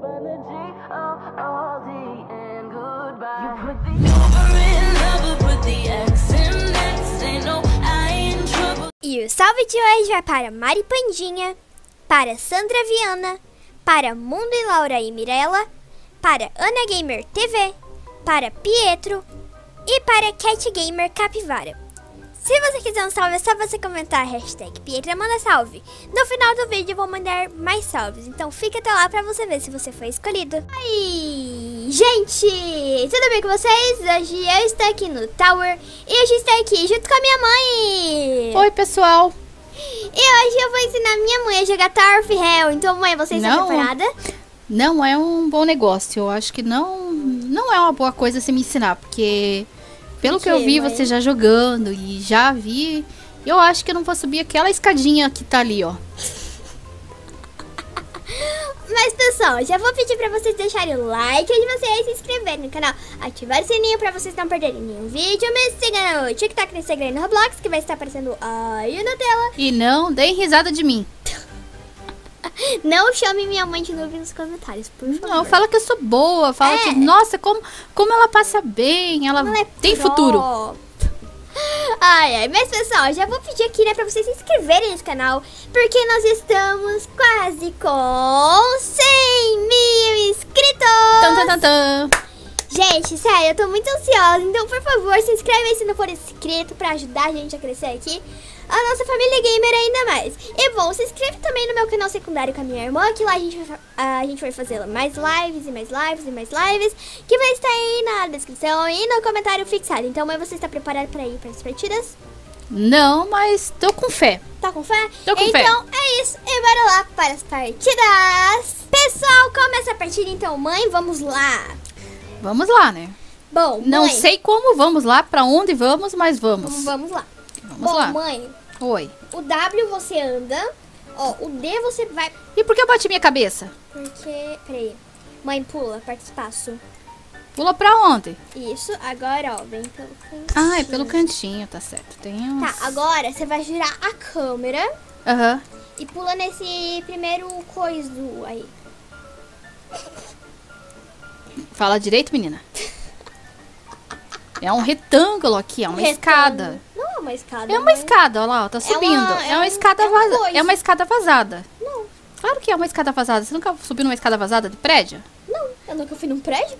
E o salve de hoje vai para Mari Pandinha, para Sandra Viana, para Mundo e Laura e Mirella, para Ana Gamer TV, para Pietro e para Cat Gamer Capivara. Se você quiser um salve, é só você comentar a hashtag Pietra manda salve. No final do vídeo eu vou mandar mais salves, então fica até lá pra você ver se você foi escolhido. Oi, gente! Tudo bem com vocês? Hoje eu estou aqui no Tower e hoje estou aqui junto com a minha mãe. Oi, pessoal! E hoje eu vou ensinar minha mãe a jogar Tower of Hell. Então, mãe, você está preparada? Não é um bom negócio. Eu acho que não é uma boa coisa você me ensinar, porque... Pelo que eu vi, mãe? Você já jogando e já vi, eu acho que eu não vou subir aquela escadinha que tá ali, ó. Mas, pessoal, já vou pedir pra vocês deixarem o like e vocês se inscreverem no canal, ativar o sininho pra vocês não perderem nenhum vídeo. Me siga no TikTok, no Instagram e no Roblox, que vai estar aparecendo aí na tela. E não deem risada de mim. Não chame minha mãe de novo nos comentários, por favor. Não, fala que eu sou boa, fala que, nossa, como ela passa bem, ela tem futuro. Ai, mas pessoal, já vou pedir aqui, né, pra vocês se inscreverem nesse canal, porque nós estamos quase com 100 mil inscritos. Tan, tan, tan, tan. Gente, sério, eu tô muito ansiosa, então por favor, se inscreve aí se não for inscrito pra ajudar a gente a crescer aqui, a nossa família gamer ainda mais. E bom, se inscreve também no meu canal secundário com a minha irmã, que lá a gente vai fazer mais lives e mais lives e mais lives, que vai estar aí na descrição e no comentário fixado. Então, mãe, você está preparada para ir para as partidas? Não, mas tô com fé. Tá com fé? Tô com fé. Então, é isso, e bora lá para as partidas. Pessoal, começa a partida então, mãe, vamos lá. Vamos lá, né? Bom, não mãe, sei como vamos lá, pra onde vamos, mas vamos. Vamos lá. Vamos Bom, lá. Mãe. Oi. O W você anda. Ó, o D você vai... E por que eu bati minha cabeça? Porque... Peraí. Mãe, pula, aperta espaço. Pula pra onde? Isso, agora, ó, vem pelo cantinho. Ah, é pelo cantinho, tá certo. Tem uns... Tá, agora você vai girar a câmera. Aham. E pula nesse primeiro coisa aí. Fala direito, menina. É um retângulo aqui, é uma escada. Não é uma escada. É uma escada, olha lá, ó, tá subindo. É uma escada vazada. É uma escada vazada. Não. Claro que é uma escada vazada. Você nunca subiu numa escada vazada de prédio? Não, eu nunca fui num prédio.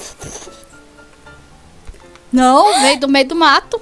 Não, veio do meio do mato.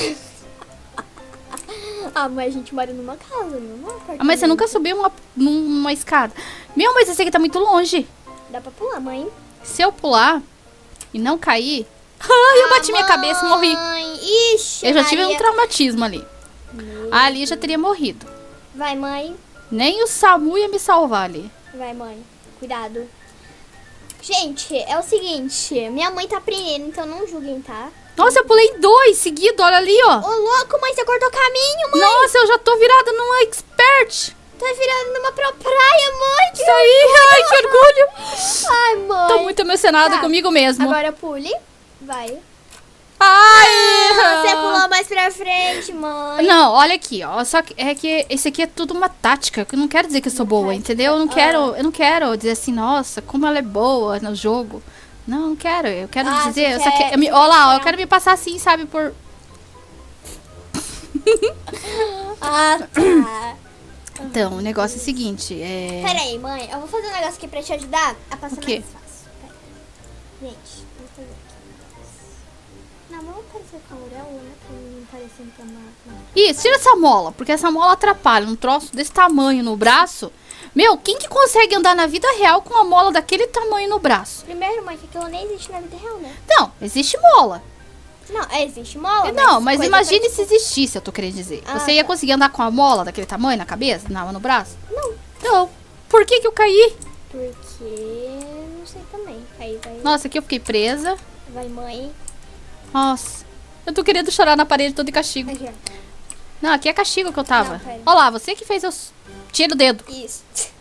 Ah, mas a gente mora numa casa, não é um apartamento. Ah, mas você nunca subiu numa escada. Meu, mas esse aqui tá muito longe. Dá pra pular, mãe. Se eu pular e não cair... Ai, eu bati minha cabeça e morri. Ixi, eu já tive Maria. um traumatismo ali. Ali eu já teria morrido. Vai, mãe. Nem o SAMU ia me salvar ali. Vai, mãe. Cuidado. Gente, é o seguinte. Minha mãe tá aprendendo, então não julguem, tá? Nossa, eu pulei 2 seguidos, olha ali, ó. Ô, louco, mãe, você cortou caminho, mãe. Nossa, eu já tô virada numa expert. Tá virando numa praia, mãe. Isso aí, ai, que orgulho. Ai, mãe. Tô muito emocionada Tá. comigo mesmo. Agora pule. Vai. Ai! Você pulou mais pra frente, mãe. Não, olha aqui, ó. Só que é que esse aqui é tudo uma tática. Eu não quero dizer que eu sou boa, entendeu? Eu não quero dizer assim, nossa, como ela é boa no jogo. Não, não quero. Eu quero dizer, eu só quero, ó lá, ó, eu quero me passar assim, sabe, por... Ah, tá. Então, o negócio é o seguinte, Pera aí, mãe. Eu vou fazer um negócio aqui pra te ajudar a passar O quê? mais fácil. Pera. Gente, vou fazer aqui. Não, vamos parecer com a auréola, né? Pra não parecer tão mal. Isso, tira essa mola, porque essa mola atrapalha. Um troço desse tamanho no braço. Meu, quem que consegue andar na vida real com uma mola daquele tamanho no braço? Primeiro, mãe, que aquilo nem existe na vida real, né? Não, existe mola. Não, existe mola. Não, mas coisa imagine parecida. se existisse, eu tô querendo dizer. Ah, Você ia tá. conseguir andar com a mola daquele tamanho na cabeça, no braço? Não, Não. Por que que eu caí? porque... Não sei também. Aí vai... Nossa, aqui eu fiquei presa. Vai, mãe. Nossa, eu tô querendo chorar na parede, tô de castigo. Aqui, ó. Não, aqui é castigo que eu tava. Não, pera. Olha lá, você que fez eu... Tira o dedo, Isso.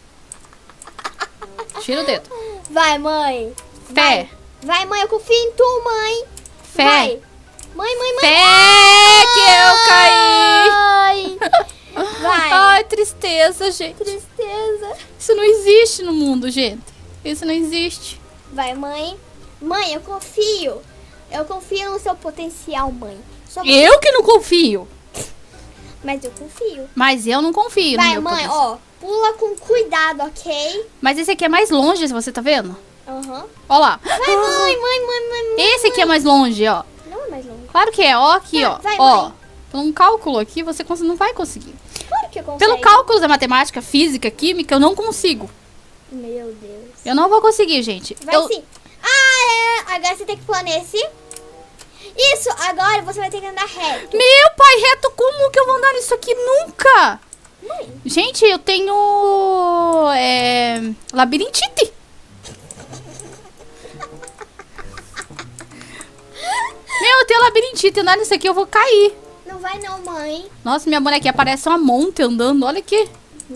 tira o dedo. Vai, mãe. Fé. Vai, mãe, eu confio em tu, mãe. Fé. Vai. Mãe, mãe, mãe. Fé que eu caí. Ai. Vai. Ai, tristeza, gente. Tristeza. Isso não existe no mundo, gente. Isso não existe. Vai, mãe. Mãe, eu confio. Eu confio no seu potencial, mãe. Eu que não confio. Mas eu confio. Mas eu não confio Vai, no meu mãe, potencial. ó. Pula com cuidado, ok? Mas esse aqui é mais longe, você tá vendo? Aham. Ó lá. Vai, mãe. Esse aqui é mais longe, ó. Não é mais longe. Claro que é. Ó aqui, ó. Vai, Ó. mãe. Por um cálculo aqui, você não vai conseguir. Claro que eu consigo. Pelo cálculo da matemática, física, química, eu não consigo. Meu Deus. Eu não vou conseguir, gente. Vai sim. Ah, é. Agora você tem que pular nesse. Isso, agora você vai ter que andar reto. Meu pai, reto, como que eu vou andar nisso aqui? Nunca! Mãe. Gente, eu tenho... labirintite. Meu, eu tenho labirintite. Andar nisso aqui eu vou cair. Não vai não, mãe. Nossa, minha bonequinha parece uma monte andando. Olha aqui.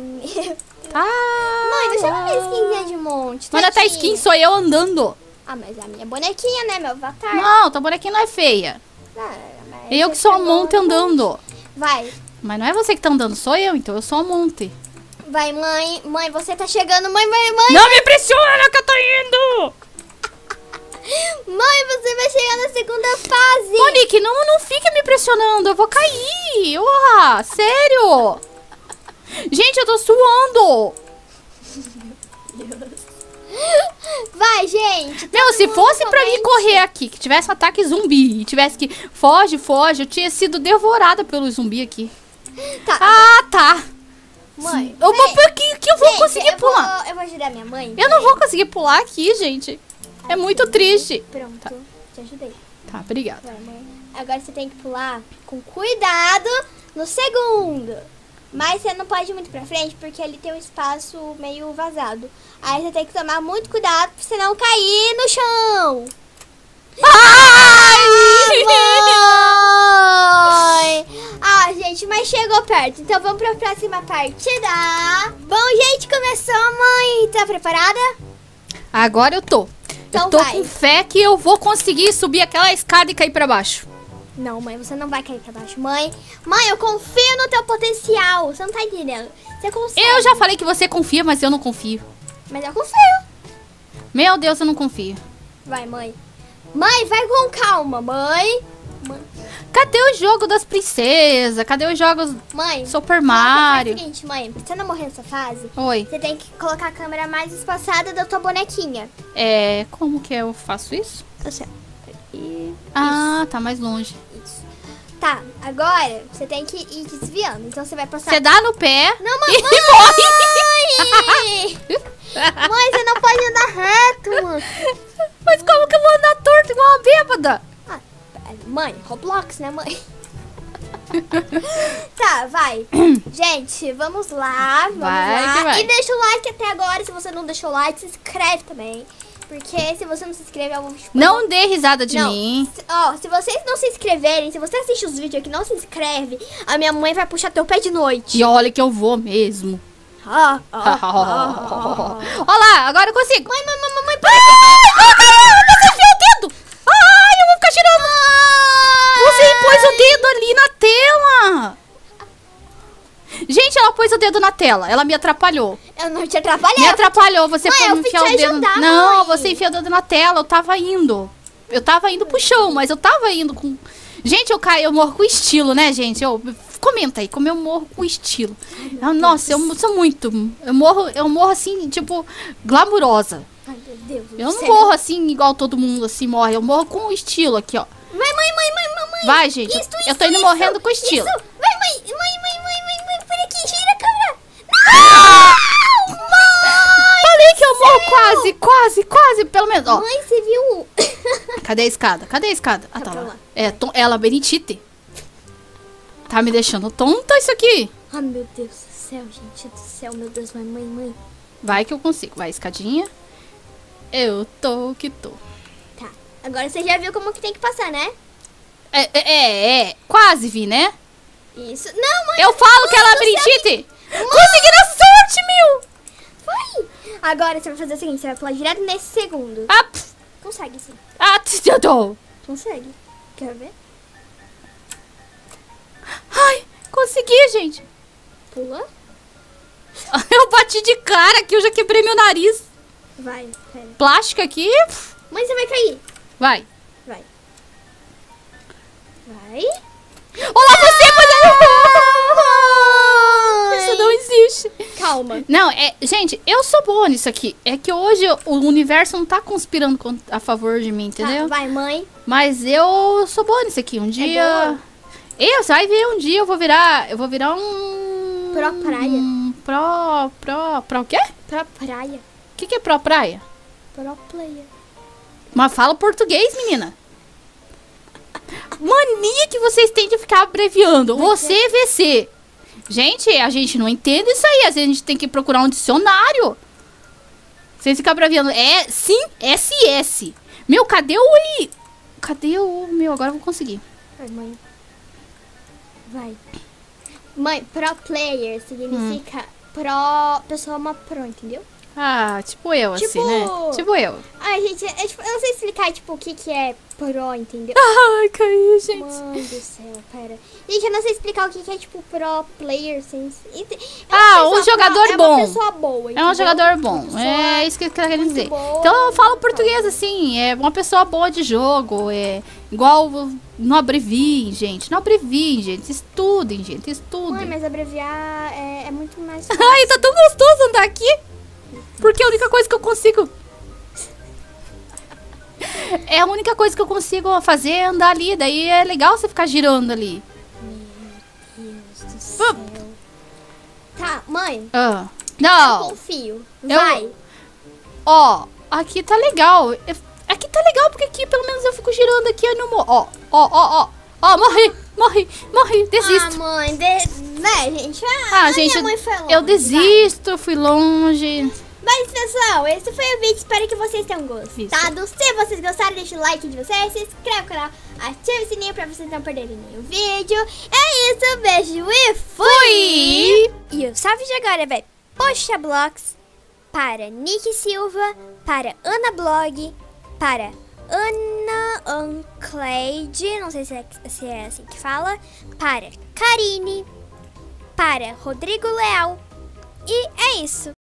Mãe, deixa eu ver minha skinzinha de monte. Mas tá skin, sou eu andando. Ah, mas a minha bonequinha, né? Meu avatar. Não, tua bonequinha não é feia. Ah, mas Eu que sou a monte andando. Vai. Mas não é você que tá andando, sou eu. Então eu sou a monte. Vai, mãe. Mãe, você tá chegando. Mãe. Não me pressiona que eu tô indo. Mãe, você vai chegar na segunda fase. Monique, não fique me pressionando. Eu vou cair. Uau, sério. Gente, eu tô suando. Vai, gente. Meu, se fosse pra mim somente. correr aqui, que tivesse um ataque zumbi e tivesse que... Foge, eu tinha sido devorada pelo zumbi aqui. Tá. Ah, tá. Mãe. Eu vou por aqui que eu vou Gente, conseguir pular. Eu vou ajudar minha mãe. Eu não vou conseguir pular aqui, gente. É muito triste. Pronto. Tá. Te ajudei. Tá, obrigada. Vai, mãe. Agora você tem que pular com cuidado no segundo. Mas você não pode ir muito pra frente porque ali tem um espaço meio vazado. Aí você tem que tomar muito cuidado pra você não cair no chão. Ai! Mãe! Ah, gente, mas chegou perto. Então vamos pra próxima partida. Bom, gente, começou, mãe. Tá preparada? Agora eu tô. Então eu tô vai. com fé que eu vou conseguir subir aquela escada e cair pra baixo. Não, mãe, você não vai cair pra baixo. Mãe, eu confio no teu potencial. Você não tá entendendo. Você consegue. Eu já falei que você confia, mas eu não confio. Mas eu confio. Meu Deus, eu não confio. Vai, mãe. Mãe, vai com calma, mãe. Cadê o jogo das princesas? Cadê os jogos Mãe, Super faz Mario? o seguinte, mãe. Pra você não morrer nessa fase, Oi. você tem que colocar a câmera mais espaçada da tua bonequinha. Como que eu faço isso? Tá certo. E... Ah, tá mais longe. Isso. Tá, agora você tem que ir desviando. Então você vai passar... Você dá no pé Não, mãe! e morre. Mãe, você não pode andar reto, mano. Mas como que eu vou andar torto igual uma bêbada? Ah, mãe, Roblox, né, mãe? Tá, vai. Gente, vamos lá. Vamos Vai lá. que vai. E deixa o like até agora. Se você não deixou o like, se inscreve também. Porque se você não se inscrever, eu vou... Não dê risada de Não. mim. Ó, se vocês não se inscreverem, se você assiste os vídeos aqui e não se inscreve, a minha mãe vai puxar teu pé de noite. E olha que eu vou mesmo. Ah, Olha lá, agora eu consigo. Mãe, Ai, você enfiou o dedo. Ai, eu vou ficar tirando. Você pôs o dedo ali na tela. Gente, ela pôs o dedo na tela. Ela me atrapalhou. eu não te atrapalhei. Me atrapalhou. Você Mãe, foi eu me fui enfiar te o dedo. ajudar, Não, mãe. você enfiou o dedo na tela. Eu tava indo. Eu tava indo pro chão, mas eu tava indo com... Gente, eu morro com estilo, né, gente? Comenta aí, como eu morro com estilo. Nossa, eu sou muito... Eu morro assim, tipo, glamurosa. Ai, meu Deus do Eu não céu. morro assim, igual todo mundo assim morre. Eu morro com estilo aqui, ó. Mãe. Vai, gente. Eu tô indo morrendo com estilo. Isso. Vai, mãe. Por aqui, gira a câmera. Não! Mãe! Falei que eu morro quase, pelo menos. Ó, Mãe, você viu? cadê a escada? Ah, tá pra lá. lá. É labirintite. Tá me deixando tonta isso aqui. Ai, meu Deus do céu, gente do céu. Meu Deus, mãe. Vai que eu consigo. Vai, escadinha. Eu tô que tô. Tá, agora você já viu como que tem que passar, né? Quase vi, né? Isso. Não, mãe. Eu falo que é Mãe do labirintite. Consegui na sorte, meu. Foi. Agora você vai fazer o seguinte, você vai pular direto nesse segundo. Ah, pff. Consegue, sim. Eu tô. Consegue. Quer ver? Ai, consegui, gente. Pula. Eu bati de cara aqui, eu já quebrei meu nariz. Vai, pera. Plástica aqui. Mãe, você vai cair. Vai. Vai. Olá, você fazendo... Isso não existe. Calma. Não, gente, eu sou boa nisso aqui. É que hoje o universo não tá conspirando a favor de mim, entendeu? Tá, vai, mãe. Mas eu sou boa nisso aqui. Um dia... Você vai ver, um dia eu vou virar um... Pro praia. Pro o quê? Pro praia. O que é pro praia? Pro player. Mas fala português, menina. Mania que vocês têm de ficar abreviando. Você, VC. Gente, a gente não entende isso aí. Às vezes a gente tem que procurar um dicionário. Vocês ficam abreviando. Sim, SS. Meu, cadê o I? Cadê o meu? Agora eu vou conseguir. Vai, mãe. Vai. Mãe, pro player significa pessoa uma pro, entendeu? Ah, tipo eu, assim, né? Tipo eu. Ai, gente, eu não sei explicar, tipo, o que é pro, entendeu? Ai, caiu, gente. Mãe do céu, pera. Gente, eu não sei explicar o que é, tipo, pro player, sem... Um jogador bom. É uma pessoa boa, entendeu? É um jogador bom. É isso que eu quero dizer. Boa, então eu falo português assim. É uma pessoa boa de jogo. É igual. Não abreviem, gente. Não abreviem, gente. Estudem, gente. Estudem. Mãe, mas abreviar é muito mais fácil. Ai, tá tão gostoso andar aqui. Porque é a única coisa que eu consigo. É a única coisa que eu consigo fazer é andar ali. Daí é legal você ficar girando ali. Meu Deus do céu. Tá, mãe. Não. Eu confio. Vai. Ó, aqui tá legal. Aqui tá legal porque aqui pelo menos eu fico girando aqui no morro. Ó, morri, desisto. Ah, mãe, gente. Gente, minha mãe foi longe, eu desisto, fui longe. Mas, pessoal, esse foi o vídeo. Espero que vocês tenham gostado. Se vocês gostaram, deixa o like de vocês. Se inscreve no canal, ativa o sininho pra vocês não perderem nenhum vídeo. É isso, beijo e fui! E o salve de agora vai Poxa Blocks, para Nick Silva, para Ana Blog, para Ana Ancleide, não sei se é assim que fala, para Karine, para Rodrigo Leal. E é isso.